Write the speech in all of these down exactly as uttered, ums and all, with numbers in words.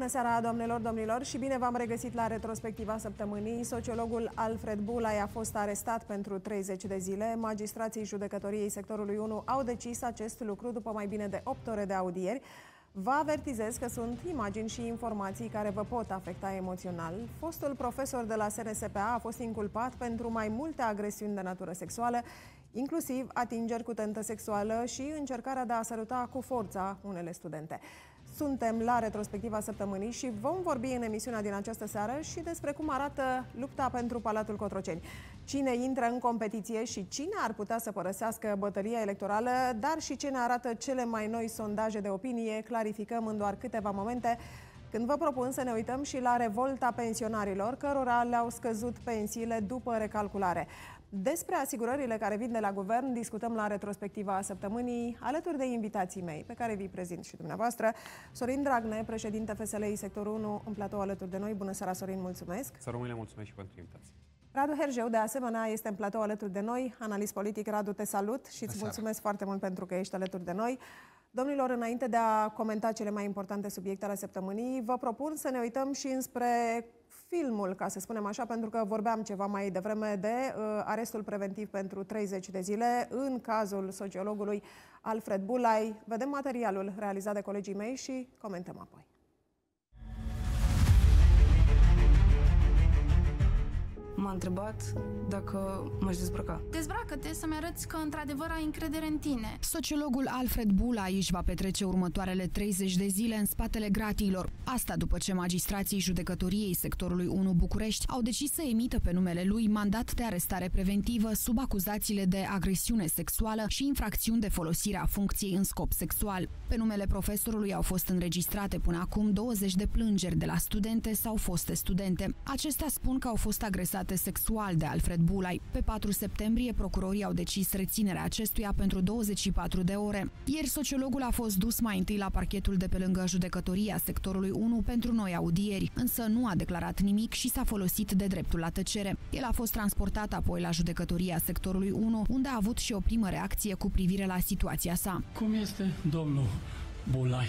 Bună seara, doamnelor, domnilor, și bine v-am regăsit la retrospectiva săptămânii. Sociologul Alfred Bulai a fost arestat pentru treizeci de zile. Magistrații judecătoriei sectorului unu au decis acest lucru după mai bine de opt ore de audieri. Vă avertizez că sunt imagini și informații care vă pot afecta emoțional. Fostul profesor de la S N S P A a fost inculpat pentru mai multe agresiuni de natură sexuală, inclusiv atingeri cu tentă sexuală și încercarea de a săruta cu forța unele studente. Suntem la retrospectiva săptămânii și vom vorbi în emisiunea din această seară și despre cum arată lupta pentru Palatul Cotroceni. Cine intră în competiție și cine ar putea să părăsească bătălia electorală, dar și ce ne arată cele mai noi sondaje de opinie, clarificăm în doar câteva momente, când vă propun să ne uităm și la revolta pensionarilor, cărora le-au scăzut pensiile după recalculare. Despre asigurările care vin de la guvern discutăm la retrospectiva săptămânii, alături de invitații mei, pe care vi prezint și dumneavoastră. Sorin Dragne, președinte F S L I Sectorul unu, în platou alături de noi. Bună seara, Sorin, mulțumesc! Să rămâne, mulțumesc și pentru invitație. Radu Herjeu, de asemenea, este în platou alături de noi, analist politic. Radu, te salut și îți mulțumesc foarte mult pentru că ești alături de noi. Domnilor, înainte de a comenta cele mai importante subiecte ale săptămânii, vă propun să ne uităm și înspre filmul, ca să spunem așa, pentru că vorbeam ceva mai devreme de uh, arestul preventiv pentru treizeci de zile în cazul sociologului Alfred Bulai. Vedem materialul realizat de colegii mei și comentăm apoi. M-a întrebat dacă m-aș dezbrăca. Dezbracă-te să-mi arăți că într-adevăr ai încredere în tine. Sociologul Alfred Bulai își va petrece următoarele treizeci de zile în spatele gratiilor. Asta după ce magistrații judecătoriei sectorului unu București au decis să emită pe numele lui mandat de arestare preventivă sub acuzațiile de agresiune sexuală și infracțiuni de folosire a funcției în scop sexual. Pe numele profesorului au fost înregistrate până acum douăzeci de plângeri de la studente sau foste studente. Acestea spun că au fost agresate sexual de Alfred Bulai. Pe patru septembrie, procurorii au decis reținerea acestuia pentru douăzeci și patru de ore. Ieri, sociologul a fost dus mai întâi la parchetul de pe lângă judecătoria sectorului unu pentru noi audieri, însă nu a declarat nimic și s-a folosit de dreptul la tăcere. El a fost transportat apoi la judecătoria sectorului unu, unde a avut și o primă reacție cu privire la situația sa. Cum este domnul Bulai?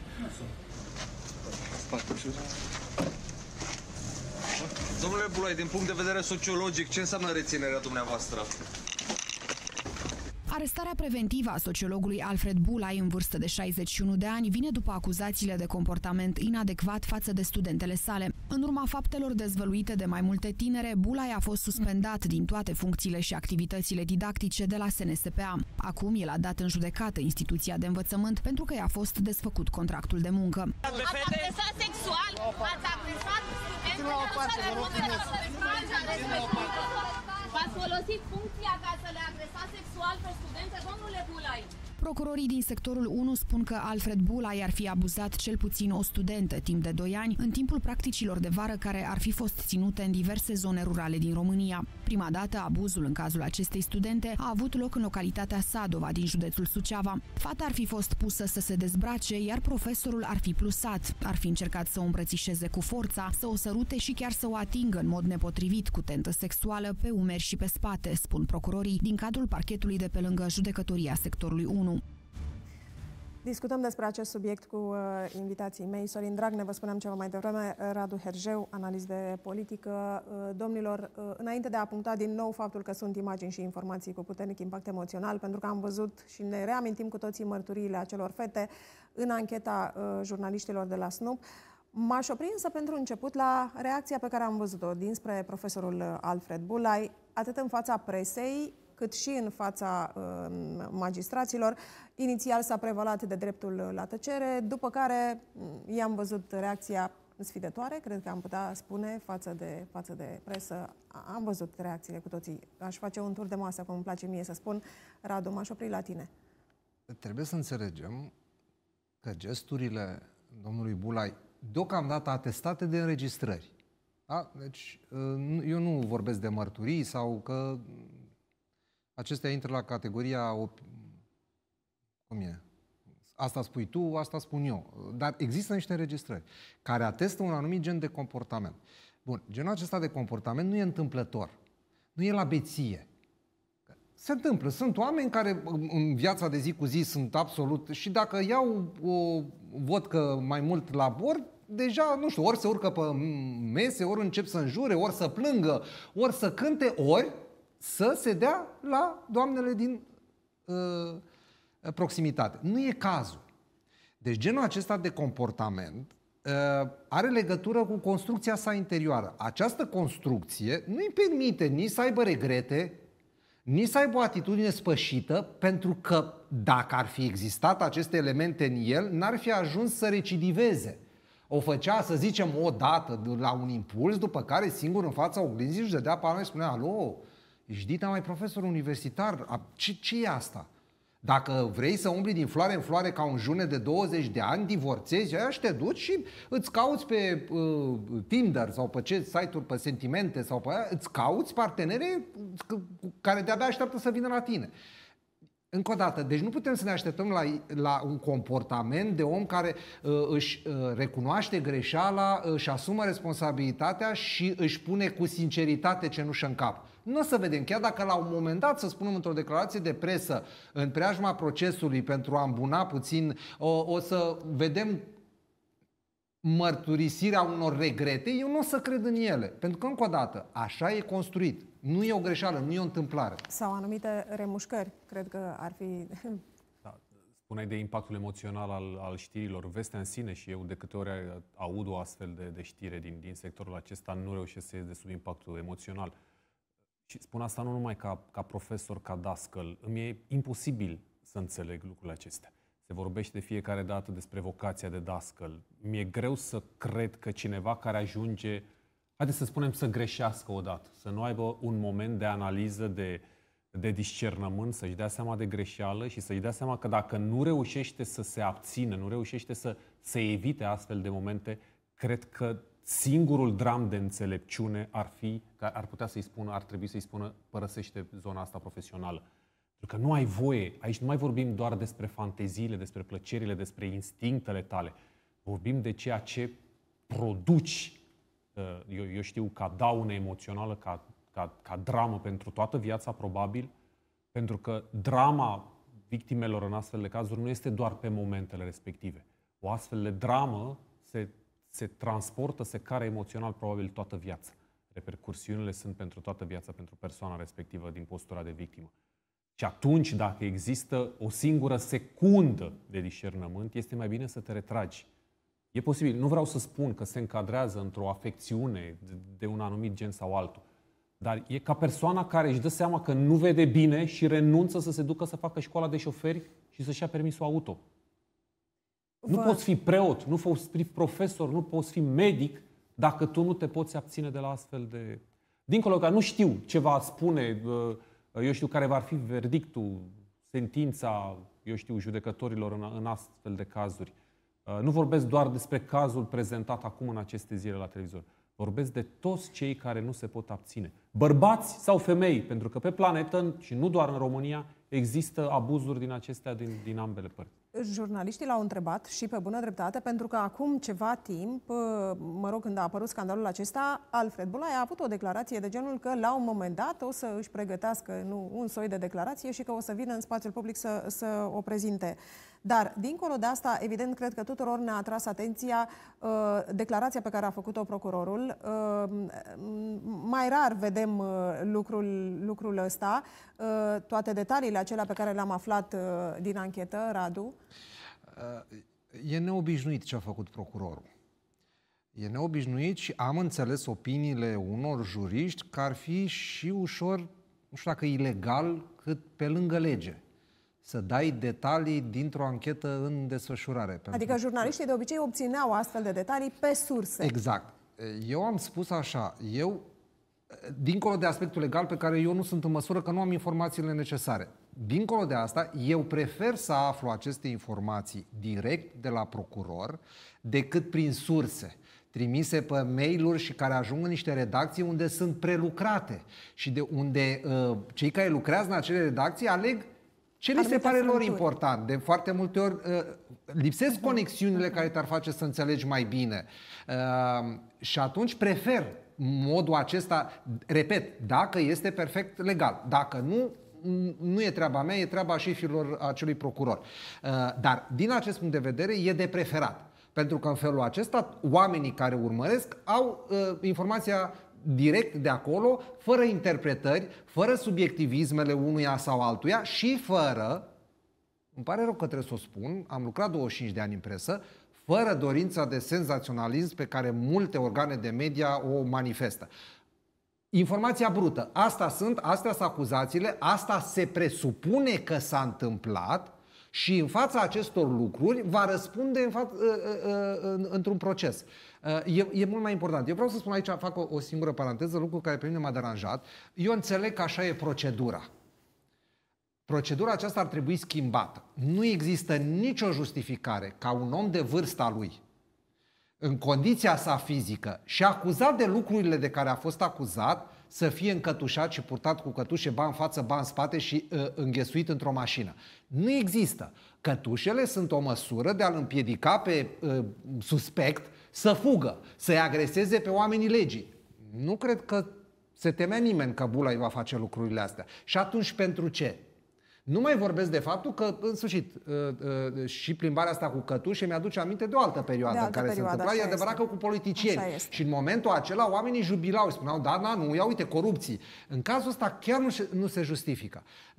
Domnule Bulai, din punct de vedere sociologic, ce înseamnă reținerea dumneavoastră? Arestarea preventivă a sociologului Alfred Bulai, în vârstă de șaizeci și unu de ani, vine după acuzațiile de comportament inadecvat față de studentele sale. În urma faptelor dezvăluite de mai multe tinere, Bulai a fost suspendat din toate funcțiile și activitățile didactice de la S N S P A. Acum el a dat în judecată instituția de învățământ pentru că i-a fost desfăcut contractul de muncă. Ați agresat sexual? Ați agresat studentele? V-ați folosit funcția ca să le agresați sexual pe studente, domnule Bulai? Procurorii din sectorul unu spun că Alfred Bulai ar fi abuzat cel puțin o studentă timp de doi ani în timpul practicilor de vară care ar fi fost ținute în diverse zone rurale din România. Prima dată, abuzul în cazul acestei studente a avut loc în localitatea Sadova din județul Suceava. Fata ar fi fost pusă să se dezbrace, iar profesorul ar fi plusat. Ar fi încercat să o îmbrățișeze cu forța, să o sărute și chiar să o atingă în mod nepotrivit cu tentă sexuală pe umeri și pe spate, spun procurorii din cadrul parchetului de pe lângă judecătoria sectorului unu. Discutăm despre acest subiect cu uh, invitații mei. Sorin Dragne, vă spuneam ceva mai devreme, Radu Herjeu, analist de politică. Uh, domnilor, uh, înainte de a puncta din nou faptul că sunt imagini și informații cu puternic impact emoțional, pentru că am văzut și ne reamintim cu toții mărturiile acelor fete în ancheta uh, jurnaliștilor de la S N U P, m-aș opri însă pentru început la reacția pe care am văzut-o dinspre profesorul Alfred Bulai, atât în fața presei, cât și în fața uh, magistraților. Inițial s-a prevalat de dreptul la tăcere, după care i-am văzut reacția sfidătoare, cred că am putea spune, față de, față de presă. Am văzut reacțiile cu toții. Aș face un tur de masă, cum îmi place mie să spun. Radu, m-aș opri la tine. Trebuie să înțelegem că gesturile domnului Bulai, deocamdată atestate de înregistrări. Da? Deci, eu nu vorbesc de mărturii sau că acestea intră la categoria cum e? Asta spui tu, asta spun eu. Dar există niște înregistrări care atestă un anumit gen de comportament. Bun, genul acesta de comportament nu e întâmplător. Nu e la beție. Se întâmplă. Sunt oameni care în viața de zi cu zi sunt absolut... Și dacă iau o vodcă mai mult la bord, deja, nu știu, ori se urcă pe mese, ori încep să înjure, ori să plângă, ori să cânte, ori să se dea la doamnele din uh, proximitate. Nu e cazul. Deci genul acesta de comportament uh, are legătură cu construcția sa interioară. Această construcție nu îi permite nici să aibă regrete, nici să aibă o atitudine spășită, pentru că dacă ar fi existat aceste elemente în el, n-ar fi ajuns să recidiveze. O făcea, să zicem, o dată la un impuls, după care singur în fața oglinzii își dădea palma și spunea: alo, ești dita mai profesor universitar, ce, ce e asta? Dacă vrei să umbli din floare în floare ca un june de douăzeci de ani, divorțezi, aia și te duci și îți cauți pe uh, Tinder sau pe ce site-uri, pe Sentimente sau pe aia, îți cauți partenere care de-abia așteaptă să vină la tine. Încă o dată, deci nu putem să ne așteptăm la, la un comportament de om care uh, își uh, recunoaște greșeala, își asumă responsabilitatea și își pune cu sinceritate cenușă în cap. Nu o să vedem, chiar dacă la un moment dat, să spunem într-o declarație de presă, în preajma procesului, pentru a îmbuna puțin, o, o să vedem mărturisirea unor regrete, eu nu o să cred în ele. Pentru că, încă o dată, așa e construit. Nu e o greșeală, nu e o întâmplare. Sau anumite remușcări, cred că ar fi... Da. Spuneai de impactul emoțional al, al știrilor. Vestea în sine, și eu de câte ori aud o astfel de, de știre din, din sectorul acesta, nu reușesc să ies de sub impactul emoțional. Și spun asta nu numai ca, ca profesor, ca dascăl. Îmi e imposibil să înțeleg lucrurile acestea. Se vorbește de fiecare dată despre vocația de dascăl. Mi-e greu să cred că cineva care ajunge, haideți să spunem, să greșească odată, să nu aibă un moment de analiză, de, de discernământ, să-și dea seama de greșeală și să-și dea seama că dacă nu reușește să se abțină, nu reușește să, să evite astfel de momente, cred că singurul dram de înțelepciune ar fi, ar putea să-i spună, ar trebui să-i spună: părăsește zona asta profesională. Pentru că nu ai voie, aici nu mai vorbim doar despre fanteziile, despre plăcerile, despre instinctele tale. Vorbim de ceea ce produci, eu, eu știu, ca daună emoțională, ca, ca, ca dramă pentru toată viața, probabil, pentru că drama victimelor în astfel de cazuri nu este doar pe momentele respective. O astfel de dramă se se transportă, se care emoțional probabil toată viața. Repercursiunile sunt pentru toată viața, pentru persoana respectivă din postura de victimă. Și atunci, dacă există o singură secundă de discernământ, este mai bine să te retragi. E posibil, nu vreau să spun că se încadrează într-o afecțiune de, de un anumit gen sau altul, dar e ca persoana care își dă seama că nu vede bine și renunță să se ducă să facă școala de șoferi și să-și ia permisul auto. Nu poți fi preot, nu poți fi profesor, nu poți fi medic dacă tu nu te poți abține de la astfel de... Dincolo că nu știu ce va spune, eu știu care va fi verdictul, sentința, eu știu, judecătorilor în, în astfel de cazuri. Nu vorbesc doar despre cazul prezentat acum în aceste zile la televizor. Vorbesc de toți cei care nu se pot abține. Bărbați sau femei, pentru că pe planetă, și nu doar în România, există abuzuri din acestea din, din ambele părți. Jurnaliștii l-au întrebat și pe bună dreptate, pentru că acum ceva timp, mă rog, când a apărut scandalul acesta, Alfred Bulai a avut o declarație de genul că la un moment dat o să își pregătească nu, un soi de declarație și că o să vină în spațiul public să, să o prezinte. Dar, dincolo de asta, evident, cred că tuturor ne-a atras atenția uh, declarația pe care a făcut-o procurorul. Uh, mai rar vedem uh, lucrul, lucrul ăsta, uh, toate detaliile acelea pe care le-am aflat uh, din anchetă, Radu. Uh, e neobișnuit ce a făcut procurorul. E neobișnuit și am înțeles opiniile unor juriști că ar fi și ușor, nu știu dacă ilegal, cât pe lângă lege, să dai detalii dintr-o anchetă în desfășurare. Adică jurnaliștii de obicei obțineau astfel de detalii pe surse. Exact. Eu am spus așa, eu, dincolo de aspectul legal pe care eu nu sunt în măsură, că nu am informațiile necesare, dincolo de asta, eu prefer să aflu aceste informații direct de la procuror decât prin surse trimise pe mail-uri și care ajung în niște redacții unde sunt prelucrate și de unde uh, cei care lucrează în acele redacții aleg ce li se pare lor important. De foarte multe ori uh, lipsesc conexiunile care te-ar face să înțelegi mai bine. Uh, și atunci prefer modul acesta, repet, dacă este perfect legal. Dacă nu, nu e treaba mea, e treaba șefilor acelui procuror. Uh, dar din acest punct de vedere e de preferat. Pentru că în felul acesta oamenii care urmăresc au uh, informația direct de acolo, fără interpretări, fără subiectivismele unuia sau altuia și fără, îmi pare rău că trebuie să o spun, am lucrat douăzeci și cinci de ani în presă, fără dorința de senzaționalism pe care multe organe de media o manifestă. Informația brută. Asta sunt, astea sunt acuzațiile, asta se presupune că s-a întâmplat și în fața acestor lucruri va răspunde în fa- într-un proces. E, e mult mai important. Eu vreau să spun aici, fac o, o singură paranteză, lucru care pe mine m-a deranjat. Eu înțeleg că așa e procedura. Procedura aceasta ar trebui schimbată. Nu există nicio justificare ca un om de vârsta lui, în condiția sa fizică și acuzat de lucrurile de care a fost acuzat, să fie încătușat și purtat cu cătușe, ba în față, ba în spate și uh, înghesuit într-o mașină. Nu există. Cătușele sunt o măsură de a-l împiedica pe uh, suspect să fugă, să-i agreseze pe oamenii legii. Nu cred că se temea nimeni că Bulai va face lucrurile astea. Și atunci pentru ce? Nu mai vorbesc de faptul că, în sfârșit, și plimbarea asta cu cătușe mi-aduce aminte de o altă perioadă în care se întâmpla. E adevărat că cu politicieni. Și în momentul acela oamenii jubilau și spuneau, da, da, nu, ia uite, corupții. În cazul ăsta chiar nu se, nu se justifică.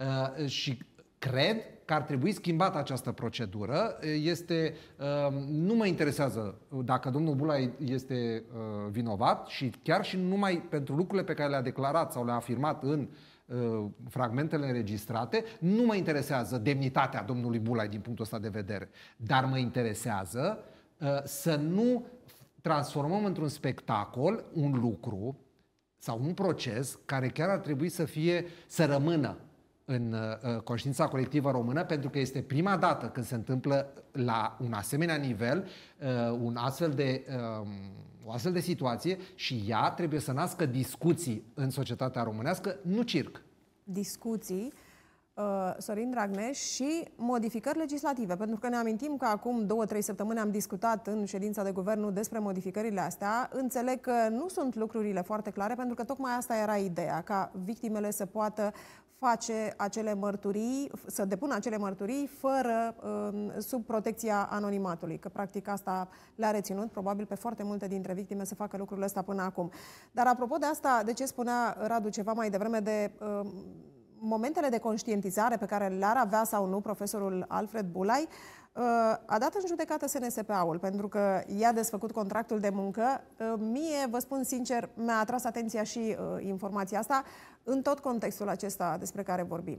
Și cred că ar trebui schimbată această procedură. Este, nu mă interesează dacă domnul Bulai este vinovat și chiar și numai pentru lucrurile pe care le-a declarat sau le-a afirmat în fragmentele înregistrate, nu mă interesează demnitatea domnului Bulai din punctul ăsta de vedere, dar mă interesează uh, să nu transformăm într-un spectacol un lucru sau un proces care chiar ar trebui să fie, să rămână în uh, conștiința colectivă română, pentru că este prima dată când se întâmplă la un asemenea nivel uh, un astfel de, uh, o astfel de situație și ea trebuie să nască discuții în societatea românească, nu circ. Discuții, uh, Sorin Dragnea, și modificări legislative, pentru că ne amintim că acum două, trei săptămâni am discutat în ședința de guvern despre modificările astea. Înțeleg că nu sunt lucrurile foarte clare, pentru că tocmai asta era ideea, ca victimele să poată face acele mărturii, să depună acele mărturii fără, sub protecția anonimatului, că practic asta le-a reținut probabil pe foarte multe dintre victime să facă lucrurile astea până acum. Dar apropo de asta, de ce spunea Radu ceva mai devreme de uh, momentele de conștientizare pe care le-ar avea sau nu profesorul Alfred Bulai, uh, a dat în judecată S N S P A-ul, pentru că i-a desfăcut contractul de muncă. Uh, mie, vă spun sincer, mi-a atras atenția și uh, informația asta în tot contextul acesta despre care vorbim.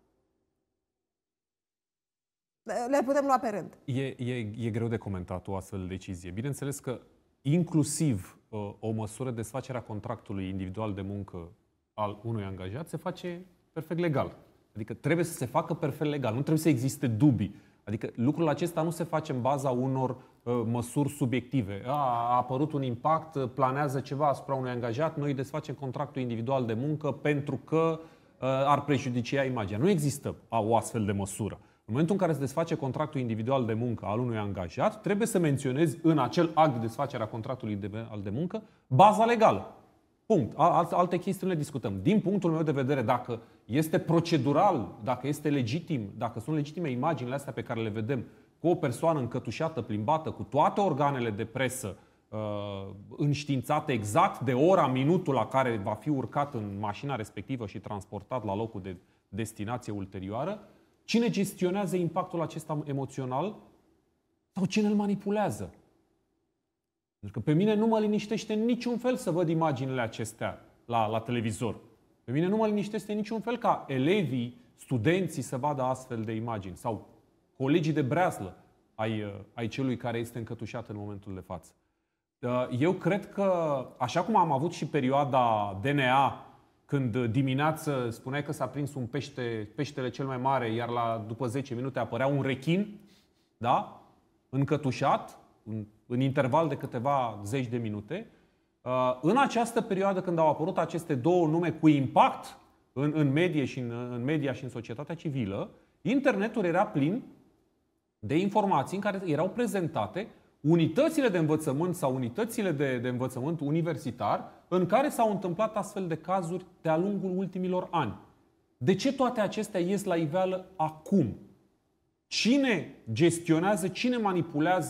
Le putem lua pe rând. E, e, e greu de comentat o astfel de decizie. Bineînțeles că inclusiv uh, o măsură de desfacere a contractului individual de muncă al unui angajat se face perfect legal. Adică trebuie să se facă perfect legal, nu trebuie să existe dubii. Adică lucrul acesta nu se face în baza unor uh, măsuri subiective. A, a apărut un impact, planează ceva asupra unui angajat, noi desfacem contractul individual de muncă pentru că uh, ar prejudicia imaginea. Nu există o astfel de măsură. În momentul în care se desface contractul individual de muncă al unui angajat, trebuie să menționezi în acel act de desfacere a contractului de, de muncă baza legală. Punct. Alte chestii nu le discutăm. Din punctul meu de vedere, dacă este procedural, dacă este legitim, dacă sunt legitime imaginile astea pe care le vedem cu o persoană încătușată, plimbată, cu toate organele de presă uh, înștiințate exact de ora, minutul la care va fi urcat în mașina respectivă și transportat la locul de destinație ulterioară, cine gestionează impactul acesta emoțional sau cine îl manipulează? Pentru că pe mine nu mă liniștește în niciun fel să văd imaginile acestea la, la televizor. Pe mine nu mă liniștește în niciun fel ca elevii, studenții să vadă astfel de imagini sau colegii de breaslă ai, ai celui care este încătușat în momentul de față. Eu cred că, așa cum am avut și perioada D N A, când dimineață spuneai că s-a prins un pește, peștele cel mai mare, iar la, după zece minute apărea un rechin, da? Încătușat, în, în interval de câteva zeci de minute. În această perioadă, când au apărut aceste două nume cu impact în, în, medie și în, în media și în societatea civilă, internetul era plin de informații în care erau prezentate unitățile de învățământ sau unitățile de, de învățământ universitar în care s-au întâmplat astfel de cazuri de-a lungul ultimilor ani. De ce toate acestea ies la iveală acum? Cine gestionează, cine manipulează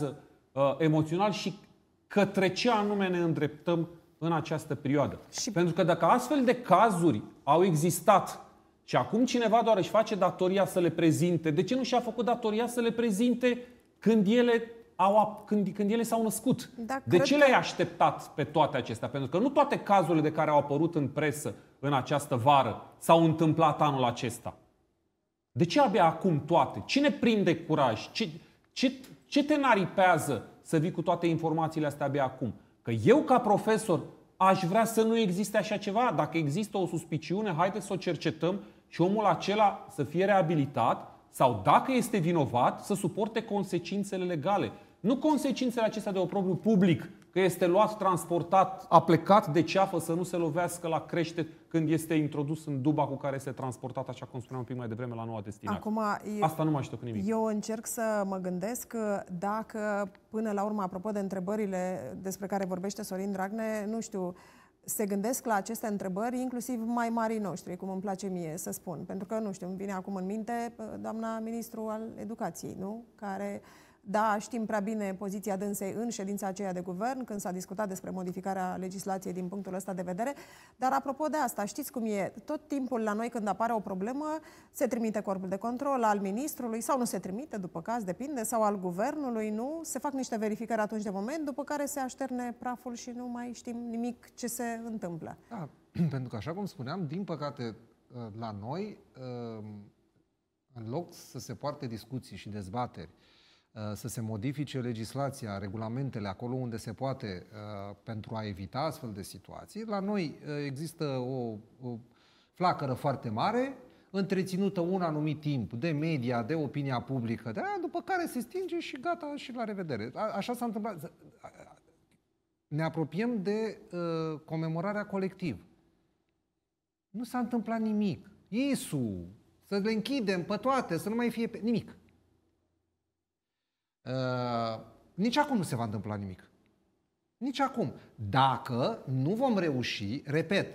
uh, emoțional și către ce anume ne îndreptăm în această perioadă. Și... Pentru că dacă astfel de cazuri au existat și acum cineva doar își face datoria să le prezinte, de ce nu și-a făcut datoria să le prezinte când ele, au, când, când ele s-au născut? Da, de ce că... le-ai așteptat pe toate acestea? Pentru că nu toate cazurile de care au apărut în presă în această vară s-au întâmplat anul acesta. De ce abia acum toate? Cine prinde curaj? Ce, ce, ce te naripează să vii cu toate informațiile astea abia acum? Că eu, ca profesor, aș vrea să nu existe așa ceva. Dacă există o suspiciune, haideți să o cercetăm și omul acela să fie reabilitat sau, dacă este vinovat, să suporte consecințele legale. Nu consecințele acestea de oprobriu public, că este luat, transportat, a plecat de ceafă să nu se lovească la crește când este introdus în duba cu care este transportat, așa cum spuneam un pic mai devreme, la noua destinație. Acum, eu, Asta nu mai știu cu nimic. Eu încerc să mă gândesc dacă, până la urmă, apropo de întrebările despre care vorbește Sorin Dragnea, nu știu, se gândesc la aceste întrebări, inclusiv mai marii noștri, cum îmi place mie să spun. Pentru că, nu știu, îmi vine acum în minte doamna ministru al Educației, nu? Care... Da, știm prea bine poziția dânsei în ședința aceea de guvern, când s-a discutat despre modificarea legislației din punctul ăsta de vedere. Dar apropo de asta, știți cum e? Tot timpul la noi, când apare o problemă, se trimite corpul de control al ministrului sau nu se trimite, după caz, depinde, sau al guvernului, nu? Se fac niște verificări atunci de moment, după care se așterne praful și nu mai știm nimic ce se întâmplă. Da, pentru că, așa cum spuneam, din păcate, la noi, în loc să se poarte discuții și dezbateri, să se modifice legislația, regulamentele acolo unde se poate pentru a evita astfel de situații, la noi există o, o flacără foarte mare, întreținută un anumit timp de media, de opinia publică, de aia, după care se stinge și gata, și la revedere. A, așa s-a întâmplat. Ne apropiem de uh, comemorarea colectiv. Nu s-a întâmplat nimic. Iisu, să le închidem pe toate, să nu mai fie pe... nimic. Uh, nici acum nu se va întâmpla nimic. Nici acum. Dacă nu vom reuși, repet,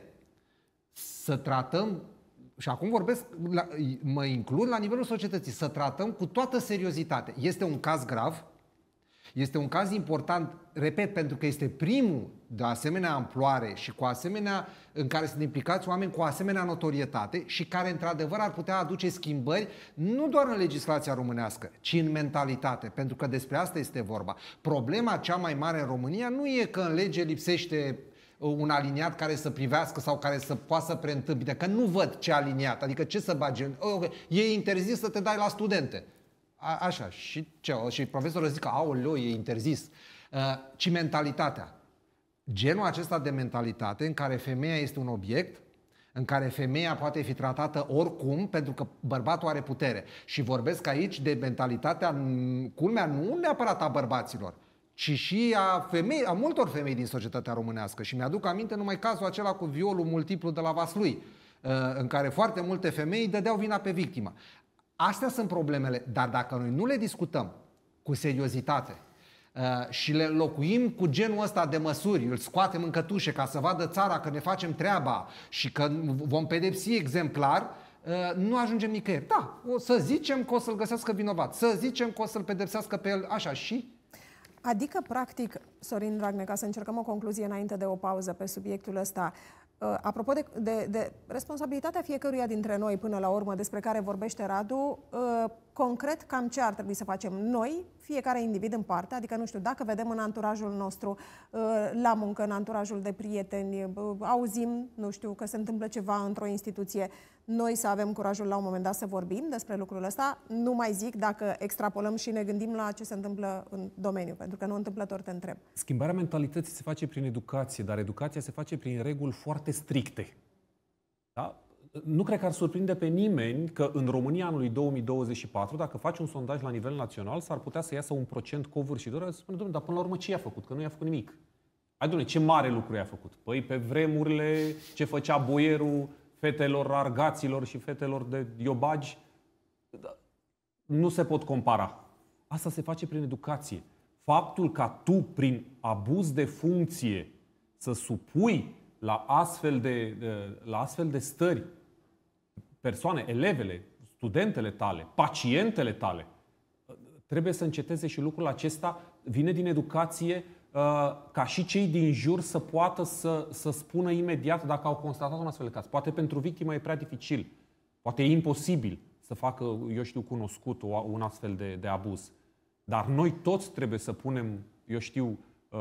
să tratăm, și acum vorbesc, la, mă includ la nivelul societății, să tratăm cu toată seriozitate. Este un caz grav, este un caz important, repet, pentru că este primul de asemenea amploare și cu asemenea, în care sunt implicați oameni cu asemenea notorietate și care într-adevăr ar putea aduce schimbări nu doar în legislația românească, ci în mentalitate, pentru că despre asta este vorba. Problema cea mai mare în România nu e că în lege lipsește un aliniat care să privească sau care să poată să preîntâmpine, că nu văd ce aliniat, adică ce să bagi în... Okay, e interzis să te dai la studente. A, așa, și ce? Și profesorul zic că, aoleu, e interzis. Uh, ci mentalitatea. Genul acesta de mentalitate în care femeia este un obiect, în care femeia poate fi tratată oricum, pentru că bărbatul are putere. Și vorbesc aici de mentalitatea, culmea, nu neapărat a bărbaților, ci și a, femei, a multor femei din societatea românească. Și mi-aduc aminte numai cazul acela cu violul multiplu de la Vaslui, în care foarte multe femei dădeau vina pe victimă. Astea sunt problemele, dar dacă noi nu le discutăm cu seriozitate și le locuim cu genul ăsta de măsuri, îl scoatem în cătușe ca să vadă țara că ne facem treaba și că vom pedepsi exemplar, nu ajungem nicăieri. Da, o să zicem că o să-l găsească vinovat, să zicem că o să-l pedepsească pe el așa și... Adică, practic, Sorin Dragnea, ca să încercăm o concluzie înainte de o pauză pe subiectul ăsta, uh, apropo de, de, de responsabilitatea fiecăruia dintre noi până la urmă, despre care vorbește Radu, uh, concret, cam ce ar trebui să facem noi, fiecare individ în parte, adică, nu știu, dacă vedem în anturajul nostru, uh, la muncă, în anturajul de prieteni, uh, auzim, nu știu, că se întâmplă ceva într-o instituție, noi să avem curajul la un moment dat să vorbim despre lucrul ăsta, nu mai zic dacă extrapolăm și ne gândim la ce se întâmplă în domeniu, pentru că nu întâmplător te întreb. Schimbarea mentalității se face prin educație, dar educația se face prin reguli foarte stricte. Da? Nu cred că ar surprinde pe nimeni că în România anului două mii douăzeci și patru, dacă faci un sondaj la nivel național, s-ar putea să iasă un procent covârșitor, să spune, domnule, dar până la urmă ce i-a făcut? Că nu i-a făcut nimic. Hai, domnule, ce mare lucru i-a făcut? Păi, pe vremurile ce făcea boierul fetelor argaților și fetelor de iobagi, nu se pot compara. Asta se face prin educație. Faptul ca tu, prin abuz de funcție, să supui la astfel de, la astfel de stări persoane, elevele, studentele tale, pacientele tale, trebuie să înceteze și lucrul acesta, vine din educație ca și cei din jur să poată să, să spună imediat dacă au constatat un astfel de caz. Poate pentru victimă e prea dificil, poate e imposibil să facă, eu știu, cunoscut un astfel de, de abuz. Dar noi toți trebuie să punem, eu știu,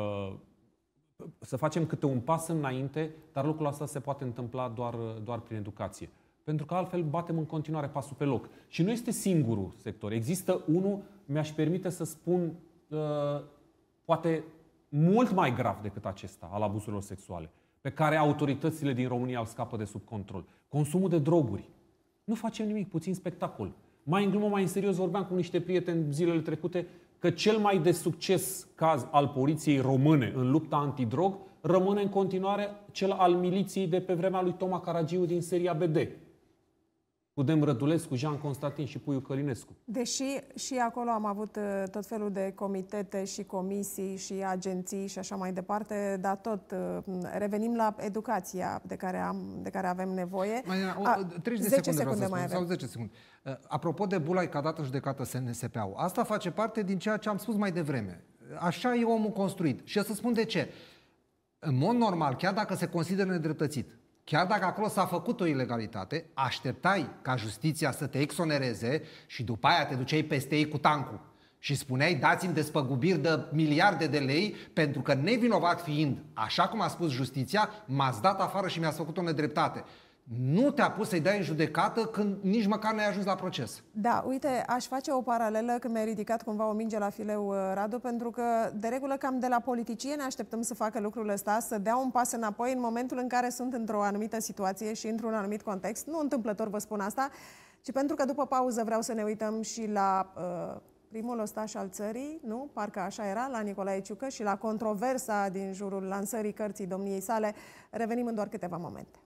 să facem câte un pas înainte, dar lucrul ăsta se poate întâmpla doar, doar prin educație. Pentru că altfel batem în continuare pasul pe loc. Și nu este singurul sector. Există unul, mi-aș permite să spun, poate mult mai grav decât acesta, al abuzurilor sexuale, pe care autoritățile din România îl scapă de sub control. Consumul de droguri. Nu facem nimic, puțin spectacol. Mai în glumă, mai în serios, vorbeam cu niște prieteni zilele trecute că cel mai de succes caz al poliției române în lupta antidrog rămâne în continuare cel al miliției de pe vremea lui Toma Caragiu din seria B D. Cu Dem Rădulescu, Jean Constantin și Puiu Călinescu. Deși și acolo am avut tot felul de comitete și comisii și agenții și așa mai departe, dar tot revenim la educația de care, am, de care avem nevoie. Mai, o, treizeci de secunde, secunde mai avem. Sau zece secunde. Apropo de Bulai ca dat în judecată S N S P A-ul, asta face parte din ceea ce am spus mai devreme. Așa e omul construit. Și o să spun de ce. În mod normal, chiar dacă se consideră nedreptățit, chiar dacă acolo s-a făcut o ilegalitate, așteptai ca justiția să te exonereze și după aia te duceai peste ei cu tancul și spuneai dați-mi despăgubiri de miliarde de lei pentru că nevinovat fiind, așa cum a spus justiția, m-ați dat afară și mi-ați făcut o nedreptate. Nu te-a pus să-i dai în judecată când nici măcar n-ai ajuns la proces. Da, uite, aș face o paralelă când mi-ai ridicat cumva o minge la fileu, Radu, pentru că de regulă cam de la politicieni așteptăm să facă lucrul ăsta, să dea un pas înapoi în momentul în care sunt într-o anumită situație și într-un anumit context. Nu întâmplător vă spun asta, ci pentru că după pauză vreau să ne uităm și la uh, primul ostaș al țării, nu? Parcă așa era, la Nicolae Ciucă și la controversa din jurul lansării cărții domniei sale. Revenim în doar câteva momente.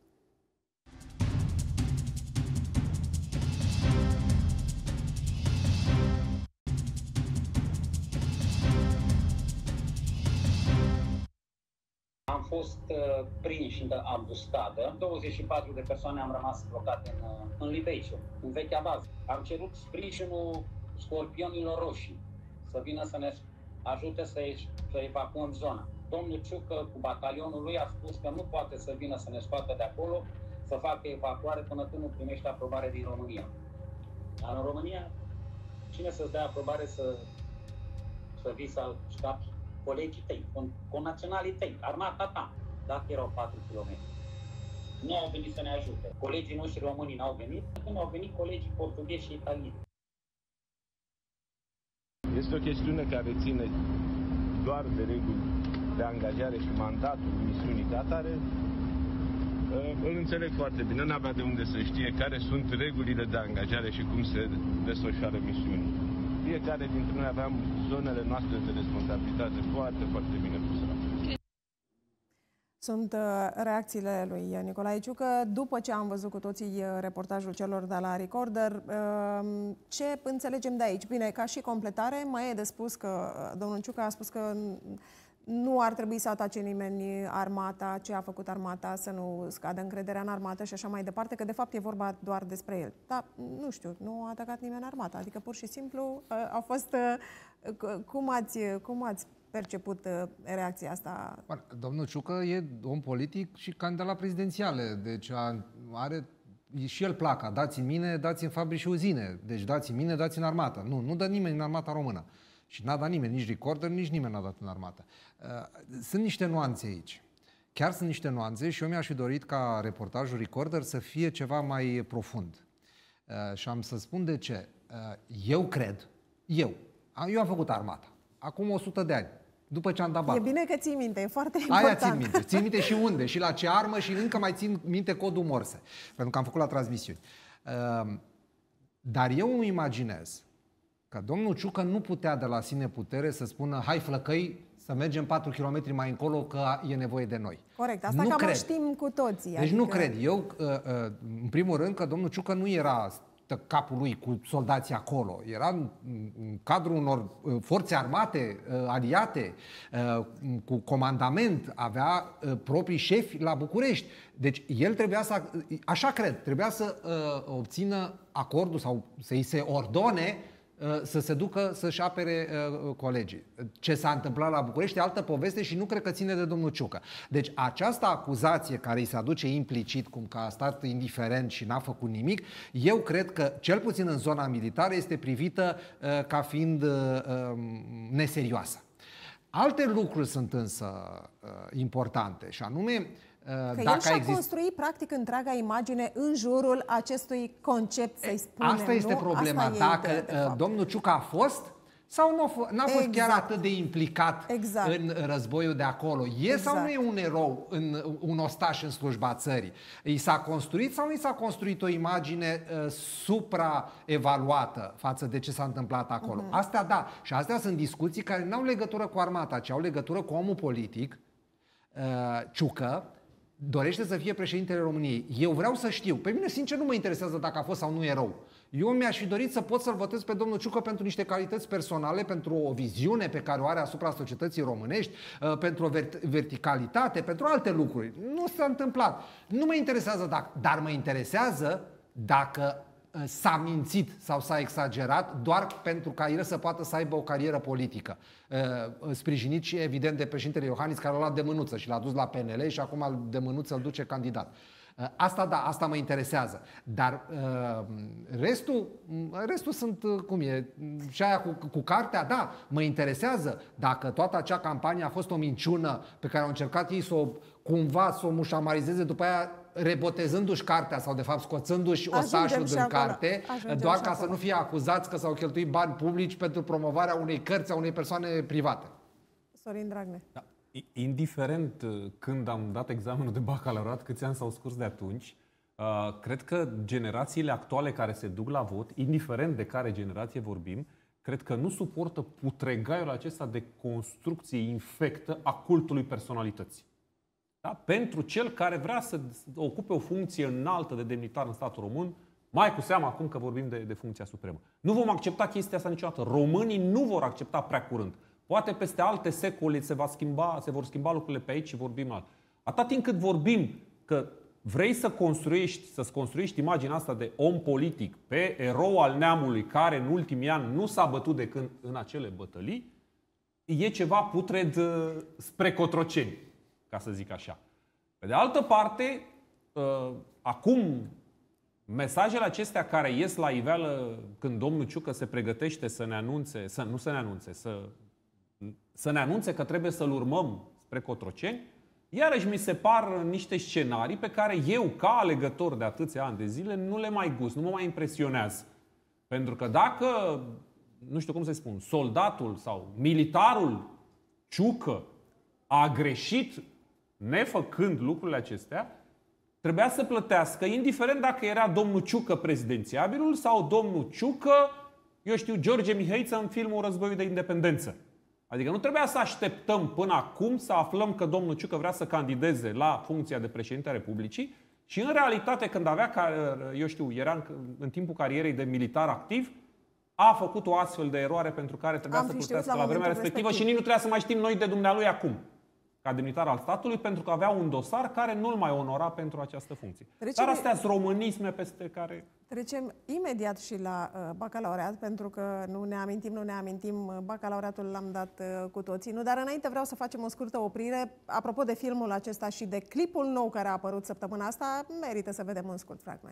Am fost uh, prinși în ambuscadă. douăzeci și patru de persoane am rămas blocate în, uh, în Libeiciu, în vechea bază. Am cerut sprijinul Scorpionilor Roșii să vină să ne ajute să, să evacuăm zona. Domnul Ciucă cu batalionul lui a spus că nu poate să vină să ne scoată de acolo, să facă evacuare până când nu primește aprobare din România. Dar în România, cine să-ți dea aprobare să, să vii să scapi? Colegii tăi, conaționalii tăi, armata ta, dacă erau patru kilometri. Nu au venit să ne ajute. Colegii noștri români n-au venit, când au venit colegii portughezi și italieni. Este o chestiune care ține doar de reguli de angajare și mandatul misiunii ca atare. Îl înțeleg foarte bine, n-avea de unde să știe care sunt regulile de angajare și cum se desfășoară misiunii. Fiecare dintre noi aveam zonele noastre de responsabilitate foarte, foarte bine puse la punct. Sunt uh, reacțiile lui Nicolae Ciucă. După ce am văzut cu toții uh, reportajul celor de la Recorder, uh, ce înțelegem de aici? Bine, ca și completare, mai e de spus că uh, domnul Ciucă a spus că nu ar trebui să atace nimeni armata, ce a făcut armata, să nu scadă încrederea în armată și așa mai departe, că de fapt e vorba doar despre el. Dar nu știu, nu a atacat nimeni armata, adică pur și simplu uh, a fost... Uh, cum, ați, cum ați perceput uh, reacția asta? Domnul Ciucă e om politic și candidat la prezidențiale, deci a, are și el placa, dați-mi mine, dați-mi fabrici și uzine, deci dați-mi mine, dați-mi în armată. Nu, nu dă nimeni în armata română. Și n-a dat nimeni, nici Recorder, nici nimeni n-a dat în armată. Sunt niște nuanțe aici. Chiar sunt niște nuanțe și eu mi-aș fi dorit ca reportajul Recorder să fie ceva mai profund. Și am să spun de ce. Eu cred, eu, eu am făcut armata, acum o sută de ani, după ce am dat bacul. E bine că ții minte, e foarte important. Aia țin minte. Țin minte și unde, și la ce armă și încă mai țin minte codul Morse, pentru că am făcut la transmisiuni. Dar eu îmi imaginez că domnul Ciucă nu putea de la sine putere să spună hai flăcăi să mergem patru kilometri mai încolo că e nevoie de noi. Corect, asta nu cam cred. O știm cu toții. Deci adică... nu cred. Eu, în primul rând, că domnul Ciucă nu era capul lui cu soldații acolo. Era în cadrul unor forțe armate aliate, cu comandament, avea proprii șefi la București. Deci el trebuia să, așa cred, trebuia să obțină acordul sau să-i se ordone să se ducă să-și apere colegii. Ce s-a întâmplat la București e altă poveste și nu cred că ține de domnul Ciucă. Deci această acuzație care îi se aduce implicit, cum că a stat indiferent și n-a făcut nimic, eu cred că, cel puțin în zona militară, este privită ca fiind neserioasă. Alte lucruri sunt însă importante și anume Că el și-a exist... construit practic întreaga imagine în jurul acestui concept, să-i spunem. Asta este nu? problema. Asta Dacă de, de domnul Ciucă a fost sau nu a fost, n-a fost exact. chiar atât de implicat exact. în războiul de acolo. E exact. sau nu e un erou, în, un ostaș în slujba țării? I s-a construit sau nu i s-a construit o imagine uh, supraevaluată față de ce s-a întâmplat acolo? Uh-huh. Astea da. Și astea sunt discuții care nu au legătură cu armata, ci au legătură cu omul politic, uh, Ciucă, dorește să fie președintele României. Eu vreau să știu. Pe mine, sincer, nu mă interesează dacă a fost sau nu erou. Eu mi-aș fi dorit să pot să-l votez pe domnul Ciucă pentru niște calități personale, pentru o viziune pe care o are asupra societății românești, pentru o vert- verticalitate, pentru alte lucruri. Nu s-a întâmplat. Nu mă interesează dacă, dar mă interesează dacă s-a mințit sau s-a exagerat doar pentru ca el să poată să aibă o carieră politică. Sprijinit și evident de președintele Iohannis, care l-a luat de mânuță și l-a dus la P N L și acum de mânuță îl duce candidat. Asta da, asta mă interesează. Dar restul, restul sunt cum e. Și aia cu, cu cartea, da, mă interesează dacă toată acea campanie a fost o minciună pe care au încercat ei să o cumva să o mușamarizeze, după aia rebotezându-și cartea sau de fapt scoțându-și ostașul din carte, doar ca să nu fie acuzați că s-au cheltuit bani publici pentru promovarea unei cărți a unei persoane private. Sorin Dragnea. Da. Indiferent când am dat examenul de bacalaureat, câți ani s-au scurs de atunci, cred că generațiile actuale care se duc la vot, indiferent de care generație vorbim, cred că nu suportă putregaiul acesta de construcție infectă a cultului personalității. Da? Pentru cel care vrea să ocupe o funcție înaltă de demnitar în statul român, mai cu seamă acum că vorbim de, de funcția supremă. Nu vom accepta chestia asta niciodată. Românii nu vor accepta prea curând. Poate peste alte secole se, va schimba, se vor schimba lucrurile pe aici și vorbim alt. Atât timp cât vorbim că vrei să construiești, să-ți construiești imaginea asta de om politic pe erou al neamului care în ultimii ani nu s-a bătut decât în acele bătălii, e ceva putred spre Cotroceni, ca să zic așa. Pe de altă parte, acum mesajele acestea care ies la iveală când domnul Ciucă se pregătește să ne anunțe, să, nu să ne anunțe, să, să ne anunțe că trebuie să-l urmăm spre Cotroceni, iarăși mi se par niște scenarii pe care eu, ca alegător de atâția ani de zile, nu le mai gust, nu mă mai impresionează. Pentru că dacă, nu știu cum să spun, soldatul sau militarul Ciucă a greșit nefăcând lucrurile acestea, trebuia să plătească, indiferent dacă era domnul Ciucă prezidențiabilul sau domnul Ciucă, eu știu, George Mihăiță în filmul Războiul de Independență. Adică nu trebuia să așteptăm până acum să aflăm că domnul Ciucă vrea să candideze la funcția de președinte a Republicii și în realitate când avea, eu știu, era în, în timpul carierei de militar activ, a făcut o astfel de eroare pentru care trebuia Am să plătească la, la vremea respectivă respectiv. Și nici nu trebuia să mai știm noi de dumnealui acum, ca demnitar al statului, pentru că avea un dosar care nu-l mai onora pentru această funcție. Trecem, Dar astea sunt românisme peste care... Trecem imediat și la uh, bacalaureat, pentru că nu ne amintim, nu ne amintim, bacalaureatul l-am dat uh, cu toții. Nu, dar înainte vreau să facem o scurtă oprire. Apropo de filmul acesta și de clipul nou care a apărut săptămâna asta, merită să vedem un scurt fragment.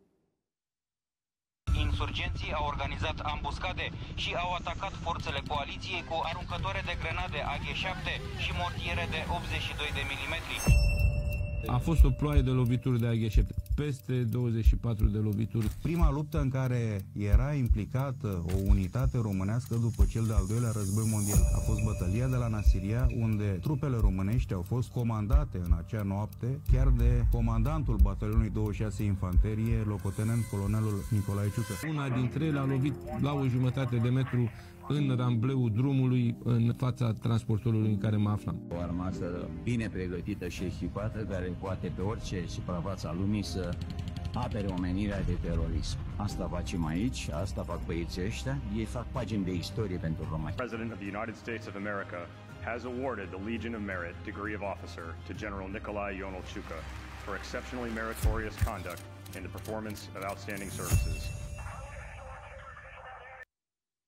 Insurgenții au organizat ambuscade și au atacat forțele coaliției cu aruncătoare de grenade A G șapte și mortiere de optzeci și doi de milimetri. A fost o ploaie de lovituri de A G șapte, peste douăzeci și patru de lovituri. Prima luptă în care era implicată o unitate românească după cel de-al doilea război mondial a fost bătălia de la Nasiria, unde trupele românești au fost comandate în acea noapte chiar de comandantul batalionului douăzeci și șase Infanterie, locotenent colonelul Nicolae Ciucă. Una dintre ele a lovit la o jumătate de metru în rambleul drumului, în fața transportorului în care mă aflam. O armată bine pregătită și echipată, care poate pe orice suprafață a lumii să apere omenirea de terorism. Asta facem aici, asta fac băieții ăștia, ei fac pagini de istorie pentru români. President of the United States of America has awarded the Legion of Merit degree of officer to General Nicolae Ionel Ciucă for exceptionally meritorious conduct in the performance of outstanding services.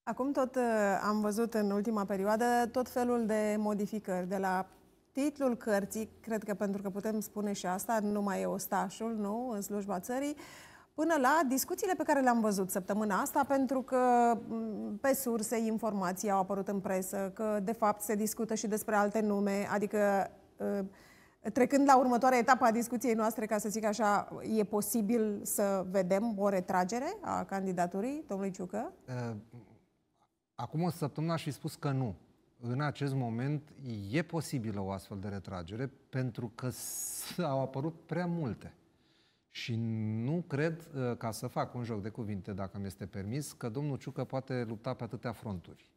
Acum tot uh, am văzut în ultima perioadă tot felul de modificări. De la titlul cărții, cred că pentru că putem spune și asta, nu mai e ostașul, nu, în slujba țării, până la discuțiile pe care le-am văzut săptămâna asta, pentru că pe surse informații au apărut în presă, că de fapt se discută și despre alte nume, adică trecând la următoarea etapă a discuției noastre, ca să zic așa, e posibil să vedem o retragere a candidaturii domnului Ciucă? Acum o săptămână aș fi spus că nu. În acest moment e posibilă o astfel de retragere, pentru că au apărut prea multe. Și nu cred, ca să fac un joc de cuvinte, dacă mi este permis, că domnul Ciucă poate lupta pe atâtea fronturi.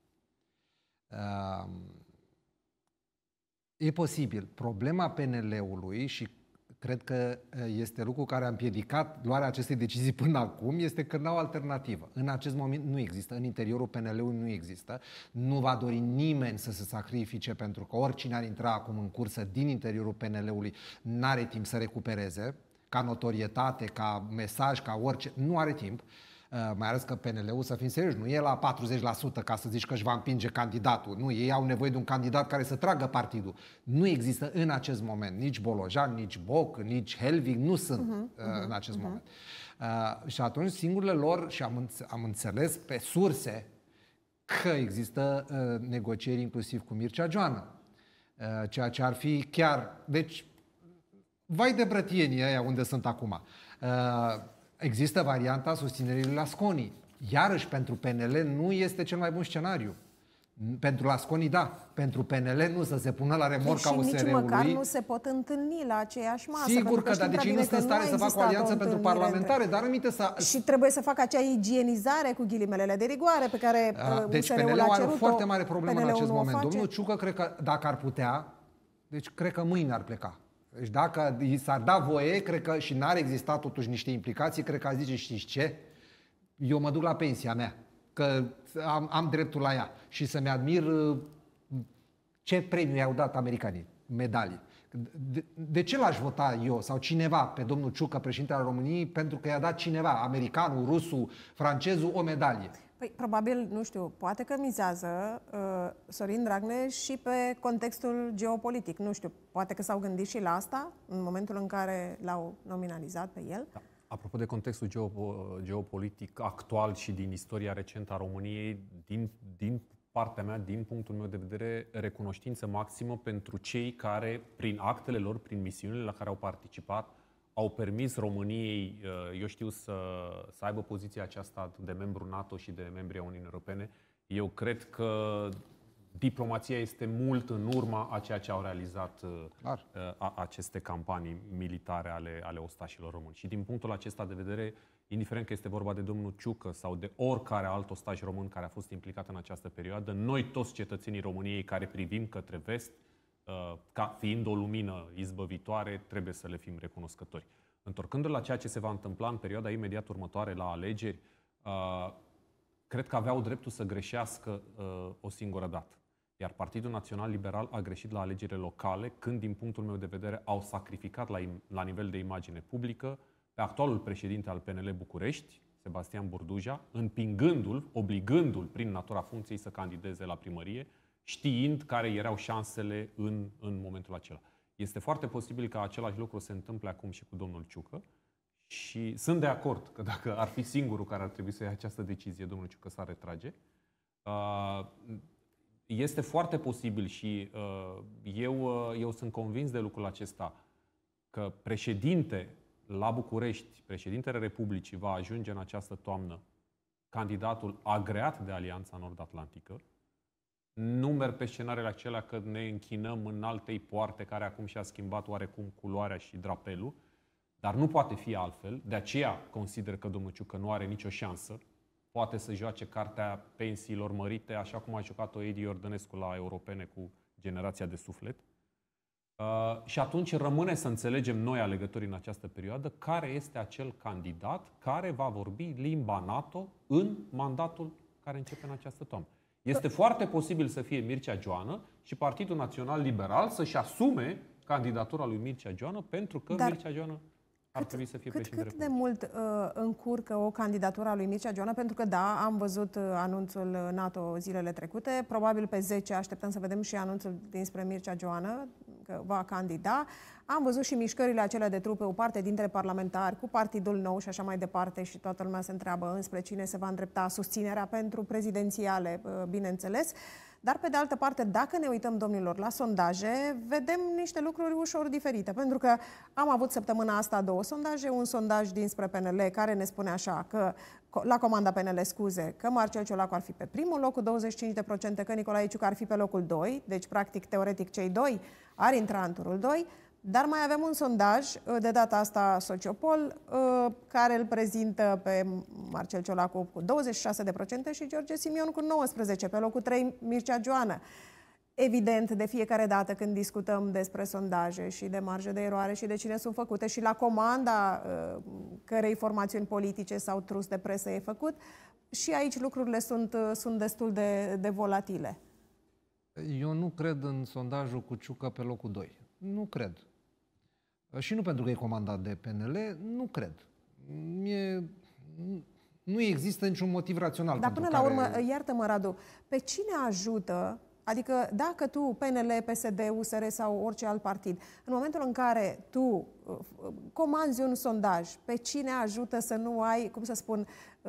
E posibil. Problema P N L-ului, și cred că este lucru care a împiedicat luarea acestei decizii până acum, este că n-au alternativă. În acest moment nu există, în interiorul P N L-ului nu există. Nu va dori nimeni să se sacrifice, pentru că oricine ar intra acum în cursă din interiorul P N L-ului n-are timp să recupereze, ca notorietate, ca mesaj, ca orice, nu are timp. Uh, mai ales că P N L-ul, să fim serioși, nu e la patruzeci la sută ca să zici că își va împinge candidatul. Nu, ei au nevoie de un candidat care să tragă partidul. Nu există în acest moment nici Bolojan, nici Boc, nici Helvig, nu sunt uh-huh, uh, în acest uh-huh. moment. Uh, și atunci singurele lor, și am, am înțeles pe surse, că există uh, negocieri inclusiv cu Mircea Joană. Uh, ceea ce ar fi chiar... Deci, vai de brătienii aia unde sunt acum. Uh, există varianta susținerii lui Lasconi. Iarăși, pentru P N L nu este cel mai bun scenariu. Pentru Lasconi, da. Pentru P N L nu, să se pună la remorca U S R-ului. Și nici măcar nu se pot întâlni la aceeași masă. Sigur că, că da, deci ei nu sunt în stare să facă o alianță pentru parlamentare, dar aminte să... Și trebuie să facă acea igienizare cu ghilimelele de rigoare pe care uh, deci U S R-ul a are o foarte mare problemă în acest moment. Face. Domnul Ciucă, cred că dacă ar putea, deci cred că mâine ar pleca. Deci dacă i s-ar da voie, cred că, și n-ar exista totuși niște implicații, cred că ar zice, știți ce? Eu mă duc la pensia mea, că am, am dreptul la ea. Și să-mi admir ce premiu i-au dat americanii, medalii. De, de ce l-aș vota eu sau cineva pe domnul Ciucă, președintele al României, pentru că i-a dat cineva, americanul, rusul, francezul, o medalie? Păi, probabil, nu știu, poate că mizează uh, Sorin Dragnea și pe contextul geopolitic. Nu știu, poate că s-au gândit și la asta în momentul în care l-au nominalizat pe el. Da. Apropo de contextul geopo- geopolitic actual și din istoria recentă a României, din, din partea mea, din punctul meu de vedere, recunoștință maximă pentru cei care, prin actele lor, prin misiunile la care au participat, au permis României, eu știu, să, să aibă poziția aceasta de membru NATO și de membri a Uniunii Europene. Eu cred că diplomația este mult în urma a ceea ce au realizat a, aceste campanii militare ale, ale ostașilor români. Și din punctul acesta de vedere, indiferent că este vorba de domnul Ciucă sau de oricare alt ostaș român care a fost implicat în această perioadă, noi toți cetățenii României care privim către vest, ca fiind o lumină izbăvitoare, trebuie să le fim recunoscători. Întorcându-l la ceea ce se va întâmpla în perioada imediat următoare la alegeri, cred că aveau dreptul să greșească o singură dată. Iar Partidul Național Liberal a greșit la alegerile locale, când, din punctul meu de vedere, au sacrificat la, la nivel de imagine publică pe actualul președinte al P N L București, Sebastian Burduja, împingându-l, obligându-l prin natura funcției să candideze la primărie, știind care erau șansele în, în momentul acela. Este foarte posibil ca același lucru se întâmple acum și cu domnul Ciucă și sunt de acord că dacă ar fi singurul care ar trebui să ia această decizie, domnul Ciucă s-ar retrage. Este foarte posibil și eu, eu sunt convins de lucrul acesta, că președinte la București, președintele Republicii, va ajunge în această toamnă candidatul agreat de Alianța Nord-Atlantică. Nu merg pe scenariile acelea că ne închinăm în altei poarte care acum și-a schimbat oarecum culoarea și drapelul, dar nu poate fi altfel. De aceea consider că domnul Ciucă nu are nicio șansă. Poate să joace cartea pensiilor mărite, așa cum a jucat-o Edi Iordănescu la europene cu generația de suflet. Uh, și atunci rămâne să înțelegem noi, alegătorii, în această perioadă, care este acel candidat care va vorbi limba NATO în mandatul care începe în această toamnă. Este foarte posibil să fie Mircea Joană și Partidul Național Liberal să-și asume candidatura lui Mircea Joană, pentru că Dar Mircea Joană ar trebui să fie cât, președinte cât de mult uh, încurcă o candidatură a lui Mircea Joana? Pentru că, da, am văzut uh, anunțul NATO zilele trecute. Probabil pe zece așteptăm să vedem și anunțul dinspre Mircea Joana, că va candida. Am văzut și mișcările acelea de trupe, o parte dintre parlamentari, cu Partidul Nou și așa mai departe, și toată lumea se întreabă înspre cine se va îndrepta susținerea pentru prezidențiale, uh, bineînțeles. Dar, pe de altă parte, dacă ne uităm, domnilor, la sondaje, vedem niște lucruri ușor diferite. Pentru că am avut săptămâna asta două sondaje. Un sondaj dinspre P N L care ne spune așa, că la comanda P N L, scuze, că Marcel Ciolacu ar fi pe primul loc cu douăzeci și cinci la sută, că Nicolae Ciucă ar fi pe locul doi. Deci, practic, teoretic, cei doi ar intra în turul doi. Dar mai avem un sondaj, de data asta Sociopol, care îl prezintă pe Marcel Ciolacu cu douăzeci și șase la sută și George Simion cu nouăsprezece la sută, pe locul trei Mircea Joana. Evident, de fiecare dată când discutăm despre sondaje și de marjă de eroare și de cine sunt făcute și la comanda cărei formațiuni politice sau trus de presă e făcut, și aici lucrurile sunt, sunt destul de, de volatile. Eu nu cred în sondajul cu Ciucă pe locul doi. Nu cred. Și nu pentru că e comandat de P N L, nu cred. Mie, nu există niciun motiv rațional. Dar până care... la urmă, iartă-mă, Radu, pe cine ajută, adică dacă tu, P N L, P S D, U S R sau orice alt partid, în momentul în care tu comanzi un sondaj, pe cine ajută să nu ai, cum să spun,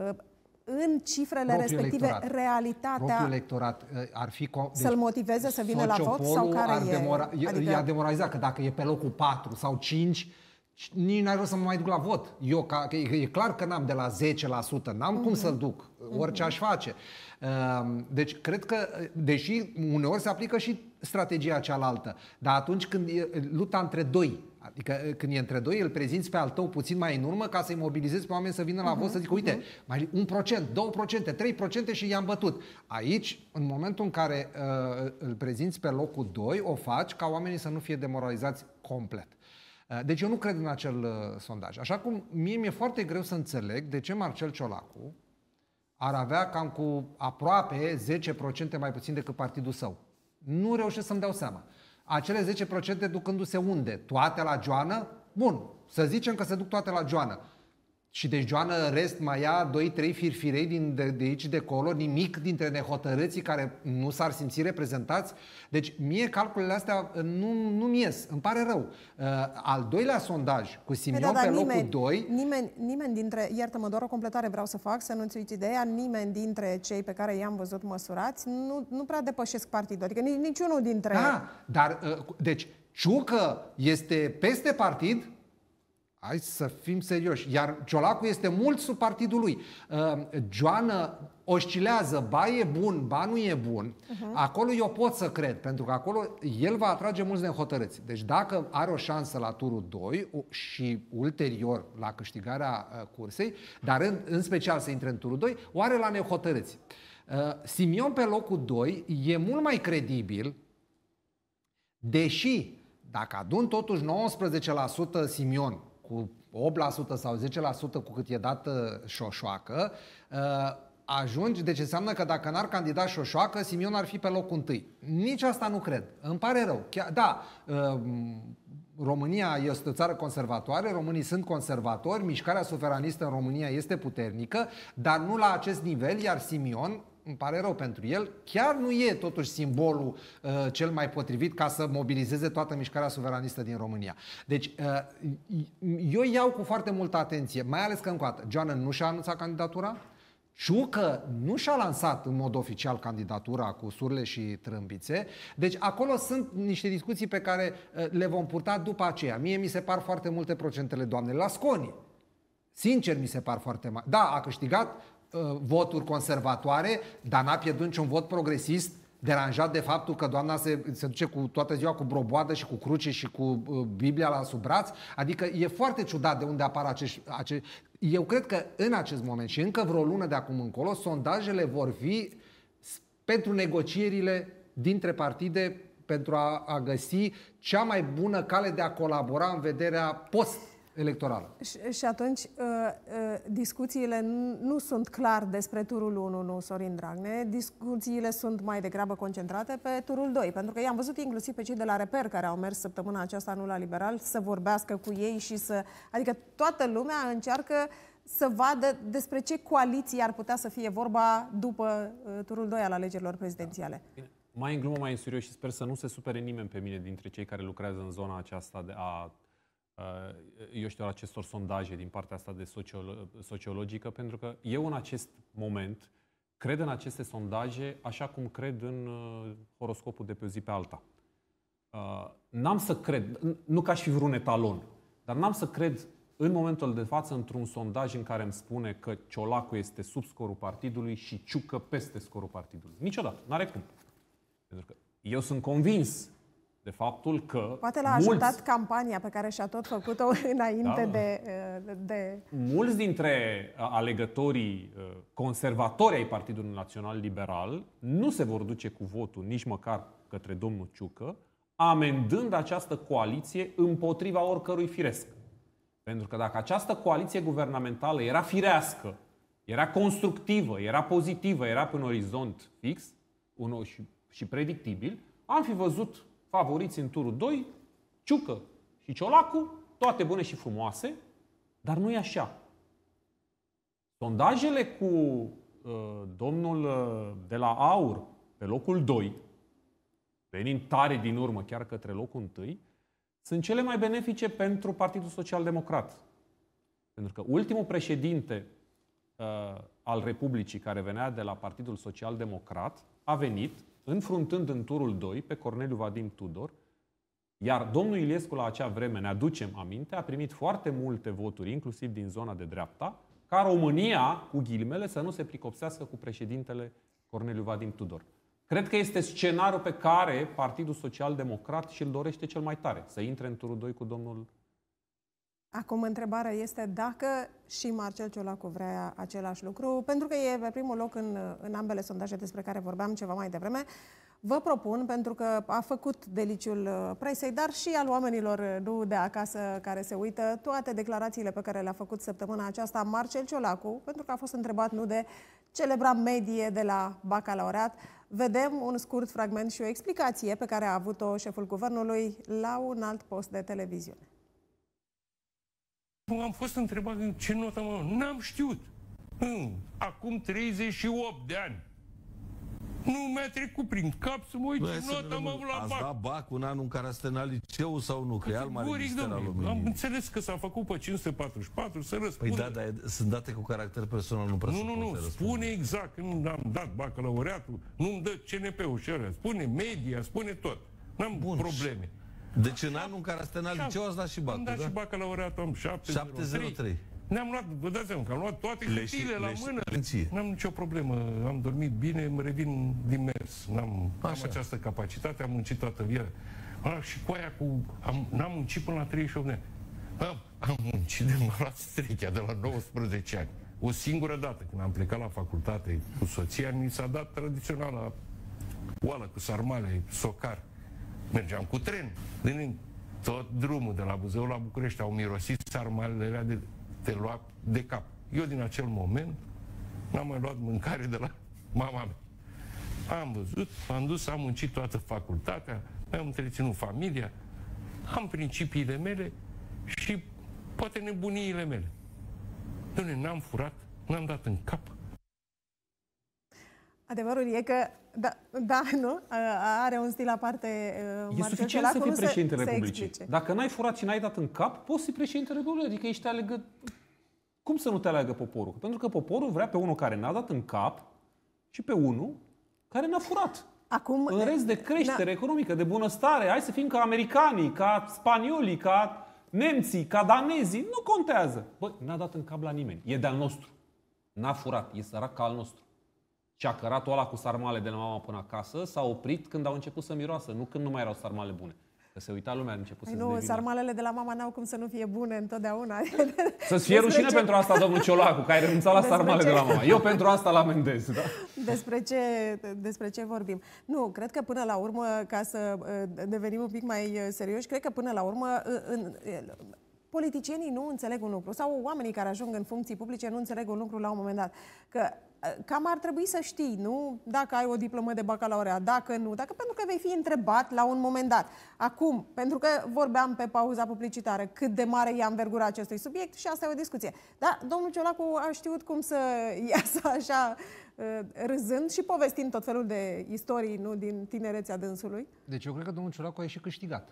în cifrele respective, electorat. realitatea... Propriul electorat ar fi... Să-l motiveze să vină la vot sau care e? Demora... Adică... I-a demoralizat că dacă e pe locul patru sau cinci, nici n-ar vrea să mă mai duc la vot. Eu, ca, e clar că n-am de la zece la sută, n-am uh-huh. cum să-l duc, orice uh-huh. aș face. Deci, cred că, deși uneori se aplică și strategia cealaltă, dar atunci când e lupta între doi, adică când e între doi, îl prezinți pe al tău puțin mai în urmă ca să-i mobilizezi pe oameni să vină la uh-huh. vot, să zică, uite, uh-huh. mai un procent, două procente, trei procente și i-am bătut. Aici, în momentul în care uh, îl prezinți pe locul doi, o faci ca oamenii să nu fie demoralizați complet. Deci eu nu cred în acel uh, sondaj. Așa cum mie mi-e foarte greu să înțeleg de ce Marcel Ciolacu ar avea cam cu aproape zece procente mai puțin decât partidul său. Nu reușesc să-mi dau seama. Acele zece procente ducându-se unde? Toate la Joană? Bun, să zicem că se duc toate la Joană. Și deci Joană rest mai ia doi trei firfirei din de, de aici de acolo, nimic dintre nehotărâții care nu s-ar simți reprezentați. Deci mie calculele astea nu, nu-mi ies, îmi pare rău. Uh, al doilea sondaj cu Simion da, da, pe locul nimeni, doi... Nimeni, nimeni dintre, iartă-mă, doar o completare vreau să fac, să nu-ți uiți ideea, nimeni dintre cei pe care i-am văzut măsurați nu, nu prea depășesc partidul, adică nici, niciunul dintre... Da, dar, uh, deci, Ciucă este peste partid. Hai să fim serioși. Iar Ciolacu este mult sub partidul lui. Uh, Joană oscilează, ba e bun, ba nu e bun. Uh-huh. Acolo eu pot să cred, pentru că acolo el va atrage mulți nehotărâți. Deci dacă are o șansă la turul doi și ulterior la câștigarea uh, cursei, dar în, în special să intre în turul doi, o are la nehotărâți. Uh, Simion pe locul doi e mult mai credibil, deși dacă adun totuși nouăsprezece la sută Simion, cu opt la sută sau zece la sută cu cât e dată Șoșoacă, ajungi, deci înseamnă că dacă n-ar candida Șoșoacă, Simion ar fi pe locul întâi. Nici asta nu cred. Îmi pare rău. Chiar, da, România este o țară conservatoare, românii sunt conservatori, mișcarea suveranistă în România este puternică, dar nu la acest nivel, iar Simion, îmi pare rău pentru el, chiar nu e totuși simbolul uh, cel mai potrivit ca să mobilizeze toată mișcarea suveranistă din România. Deci, uh, eu iau cu foarte multă atenție, mai ales că încă o dată, Joană nu și-a anunțat candidatura, Ciucă nu și-a lansat în mod oficial candidatura cu surle și trâmbițe, deci acolo sunt niște discuții pe care uh, le vom purta după aceea. Mie mi se par foarte multe procentele doamnei Lasconi. Sincer, mi se par foarte mari. Da, a câștigat voturi conservatoare, dar n-a pierdut niciun vot progresist, deranjat de faptul că doamna se, se duce cu toată ziua cu broboadă și cu cruce și cu uh, Biblia la sub braț. Adică e foarte ciudat de unde apar acești, acești... Eu cred că în acest moment și încă vreo lună de acum încolo, sondajele vor fi pentru negocierile dintre partide, pentru a, a găsi cea mai bună cale de a colabora în vederea post electorală. Și, și atunci, uh, uh, discuțiile nu sunt clar despre turul unu, nu, Sorin Dragnea. Discuțiile sunt mai degrabă concentrate pe turul doi. Pentru că i-am văzut inclusiv pe cei de la Reper, care au mers săptămâna aceasta nu la Liberal, să vorbească cu ei și să... Adică toată lumea încearcă să vadă despre ce coaliții ar putea să fie vorba după uh, turul doi al alegerilor prezidențiale. Bine. Mai în glumă, mai în serios, și sper să nu se supere nimeni pe mine dintre cei care lucrează în zona aceasta de a, eu știu, acestor sondaje din partea asta de sociolo sociologică, pentru că eu în acest moment cred în aceste sondaje așa cum cred în uh, horoscopul de pe o zi pe alta. Uh, n-am să cred, nu că aș fi vreun etalon, dar n-am să cred în momentul de față într-un sondaj în care îmi spune că Ciolacu este sub scorul partidului și Ciucă peste scorul partidului. Niciodată, n-are cum. Pentru că eu sunt convins de faptul că poate l-a mulți, ajutat campania pe care și-a tot făcut-o înainte da, de, de... mulți dintre alegătorii conservatori ai Partidului Național Liberal nu se vor duce cu votul nici măcar către domnul Ciucă, amendând această coaliție împotriva oricărui firesc. Pentru că dacă această coaliție guvernamentală era firească, era constructivă, era pozitivă, era pe un orizont fix unul și, și predictibil, am fi văzut favoriți în turul doi, Ciucă și Ciolacu, toate bune și frumoase, dar nu e așa. Sondajele cu uh, domnul uh, de la Aur pe locul doi, venind tare din urmă chiar către locul întâi, sunt cele mai benefice pentru Partidul Social Democrat. Pentru că ultimul președinte uh, al Republicii care venea de la Partidul Social Democrat a venit înfruntând în turul doi pe Corneliu Vadim Tudor, iar domnul Iliescu la acea vreme, ne aducem aminte, a primit foarte multe voturi, inclusiv din zona de dreapta, ca România, cu ghilimele, să nu se pricopsească cu președintele Corneliu Vadim Tudor. Cred că este scenariul pe care Partidul Social Democrat și-l dorește cel mai tare, să intre în turul doi cu domnul... Acum, întrebarea este dacă și Marcel Ciolacu vrea același lucru, pentru că e pe primul loc în, în ambele sondaje despre care vorbeam ceva mai devreme. Vă propun, pentru că a făcut deliciul presei, dar și al oamenilor nu de acasă care se uită, toate declarațiile pe care le-a făcut săptămâna aceasta Marcel Ciolacu, pentru că a fost întrebat nu de celebra medie de la bacalaureat. Vedem un scurt fragment și o explicație pe care a avut-o șeful guvernului la un alt post de televiziune. Am fost întrebat în ce notă mă... N-am știut. Acum treizeci și opt de ani. Nu mi-a trecut prin cap să mă uit ce notă am avut la bac. Ați dat bac un an în care ați terminat liceu sau nu? Că e al mare minister al României. Am înțeles că s-a făcut pe cinci sute patruzeci și patru, să răspundă. Păi da, dar sunt date cu caracter personal, nu prea. Nu, nu, nu, spune exact că nu am dat bacalaureatul, nu-mi dă C N P-ul și alea. Spune media, spune tot. N-am probleme. Deci în anul în care ați terminat liceu ați dat și bacul, am dat da? și bacalaureatul, am șapte zero trei. Ne-am luat, vă dați seama, că am luat toate hârtiile la mână. N-am nicio problemă, am dormit bine, îmi revin din mers. N-am am această capacitate, am muncit toată viața. Ah, și cu aia, cu, am, n-am muncit până la treizeci și opt de ani. Am, am muncit de m-a luat strichea de la nouăsprezece ani. O singură dată, când am plecat la facultate cu soția, mi s-a dat tradiționala oală cu sarmale, socar. Mergeam cu tren. Din tot drumul de la Buzău la București au mirosit sarmalele alea de te lua de cap. Eu din acel moment n-am mai luat mâncare de la mama mea. Am văzut, am dus, am muncit toată facultatea, mi-am întreținut familia, am principiile mele și poate nebuniile mele. Doamne, n-am furat, n-am dat în cap. Adevărul e că, da, da, nu? Are un stil aparte. E suficient să fii președintele Republicii. Dacă n-ai furat și n-ai dat în cap, poți fi președintele Republicii. Adică ești alegă... Cum să nu te aleagă poporul? Pentru că poporul vrea pe unul care n-a dat în cap și pe unul care n-a furat. Acum, în rest de creștere economică, de bunăstare. Hai să fim ca americanii, ca spaniolii, ca nemții, ca danezii. Nu contează. Bă, n-a dat în cap la nimeni. E de-al nostru. N-a furat. E sărac ca al nostru. Și a căratul ăla cu sarmale de la mama până acasă s-a oprit când au început să miroasă, nu când nu mai erau sarmale bune. Că se uita lumea, a început să-ți devină. Nu, sarmalele de la mama n-au cum să nu fie bune întotdeauna. Să-ți fie rușine ce... pentru asta, domnul Ciolacu, că ai renunțat la despre sarmale ce... de la mama. Eu pentru asta l-amendez. Da? Despre ce, despre ce vorbim? Nu, cred că până la urmă, ca să devenim un pic mai serioși, cred că până la urmă, în, politicienii nu înțeleg un lucru sau oamenii care ajung în funcții publice nu înțeleg un lucru la un moment dat. Că cam ar trebui să știi, nu? Dacă ai o diplomă de bacalaureat, dacă nu, dacă pentru că vei fi întrebat la un moment dat. Acum, pentru că vorbeam pe pauza publicitară cât de mare e anvergura acestui subiect și asta e o discuție. Dar domnul Ciolacu a știut cum să iasă așa râzând și povestind tot felul de istorii, nu, din tinerețea dânsului. Deci eu cred că domnul Ciolacu a ieșit câștigat.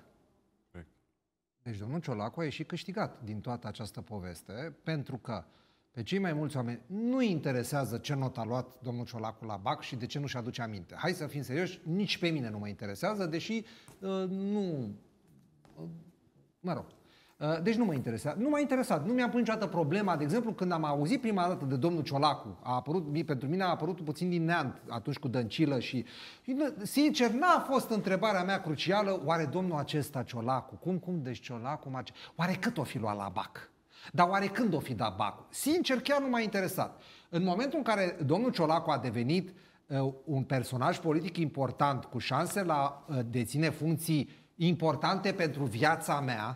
Deci domnul Ciolacu a ieșit câștigat din toată această poveste, pentru că pe cei mai mulți oameni nu interesează ce not a luat domnul Ciolacu la B A C și de ce nu-și aduce aminte. Hai să fim serioși, nici pe mine nu mă interesează, deși uh, nu... Uh, mă rog. Uh, deci nu mă interesează. Nu m-a interesat. Nu mi-a pus niciodată problema. De exemplu, când am auzit prima dată de domnul Ciolacu, a apărut, pentru mine a apărut puțin din neant atunci cu Dăncilă și... Sincer, n-a fost întrebarea mea crucială, oare domnul acesta Ciolacu, cum, cum, deci Ciolacu, oare cât o fi luat la B A C? Dar oare când o fi dat B A C-ul? Sincer, chiar nu m-a interesat. În momentul în care domnul Ciolacu a devenit uh, un personaj politic important, cu șanse la uh, deține funcții importante pentru viața mea,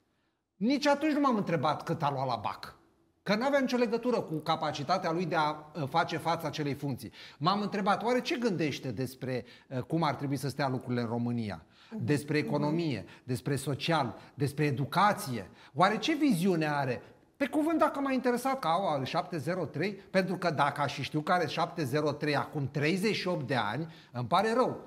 nici atunci nu m-am întrebat cât a luat la B A C. Că n-avea nicio legătură cu capacitatea lui de a uh, face față acelei funcții. M-am întrebat, oare ce gândește despre uh, cum ar trebui să stea lucrurile în România? Despre economie, despre social, despre educație. Oare ce viziune are? Pe cuvânt, dacă m-a interesat că au șapte zero trei, pentru că dacă aș știu că are șapte zero trei acum treizeci și opt de ani, îmi pare rău.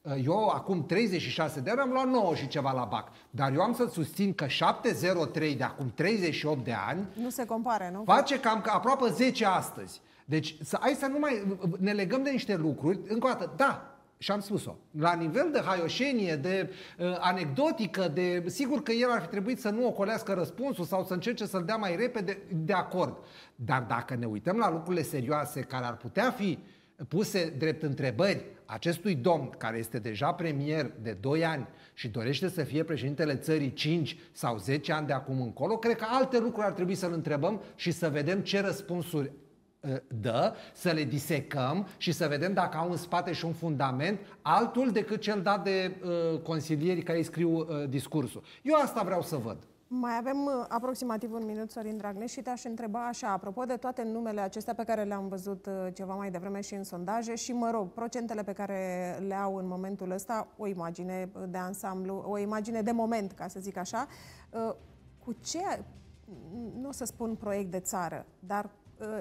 Eu acum treizeci și șase de ani am luat nouă și ceva la B A C. Dar eu am să susțin că șapte zero trei de acum treizeci și opt de ani nu se compare, nu? Face cam aproape zece astăzi. Deci să, hai să nu mai ne legăm de niște lucruri. Încă o dată, da, și am spus-o, la nivel de haioșenie, de uh, anecdotică, de sigur că el ar fi trebuit să nu ocolească răspunsul sau să încerce să-l dea mai repede, de acord. Dar dacă ne uităm la lucrurile serioase care ar putea fi puse drept întrebări acestui domn, care este deja premier de doi ani și dorește să fie președintele țării cinci sau zece ani de acum încolo, cred că alte lucruri ar trebui să-l întrebăm și să vedem ce răspunsuri dă, să le disecăm și să vedem dacă au în spate și un fundament altul decât cel dat de uh, consilierii care îi scriu uh, discursul. Eu asta vreau să văd. Mai avem uh, aproximativ un minut, Sorin Dragnea, și te-aș întreba așa, apropo de toate numele acestea pe care le-am văzut uh, ceva mai devreme și în sondaje și, mă rog, procentele pe care le au în momentul ăsta, o imagine de ansamblu, o imagine de moment, ca să zic așa, uh, cu ce, nu o să spun proiect de țară, dar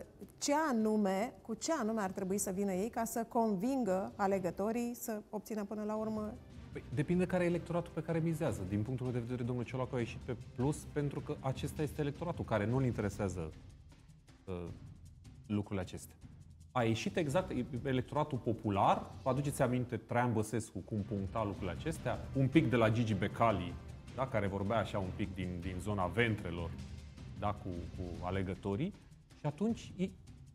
ce anume, cu ce anume ar trebui să vină ei ca să convingă alegătorii să obțină până la urmă? Păi, depinde care e electoratul pe care mizează. Din punctul meu de vedere, domnul Ciolacu a ieșit pe plus pentru că acesta este electoratul care nu-l interesează uh, lucrurile acestea. A ieșit exact electoratul popular. Vă aduceți aminte Traian Băsescu cum puncta lucrurile acestea? Un pic de la Gigi Becali, da, care vorbea așa un pic din, din zona ventrelor, da, cu, cu alegătorii. Și atunci, e,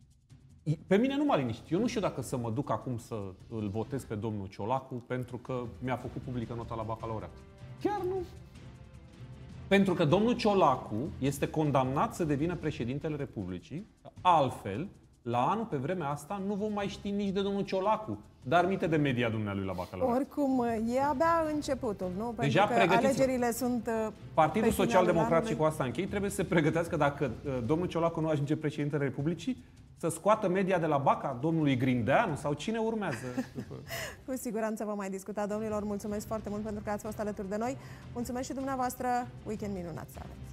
e, pe mine nu m-a liniștit. Eu nu știu dacă să mă duc acum să îl votez pe domnul Ciolacu pentru că mi-a făcut publică nota la bacalaureat. Chiar nu. Pentru că domnul Ciolacu este condamnat să devină președintele Republicii. Altfel, la anul, pe vremea asta, nu vom mai ști nici de domnul Ciolacu, dar minte de media dumnealui la bacalaureat. Oricum, e abia începutul, nu? Deja pentru că alegerile sunt... Partidul Social-Democrat, și cu asta închei, trebuie să se pregătească dacă uh, domnul Ciolacu nu ajunge președintele Republicii, să scoată media de la Baca domnului Grindeanu sau cine urmează? După... Cu siguranță vom mai discuta, domnilor. Mulțumesc foarte mult pentru că ați fost alături de noi. Mulțumesc și dumneavoastră. Weekend minunat să aveți!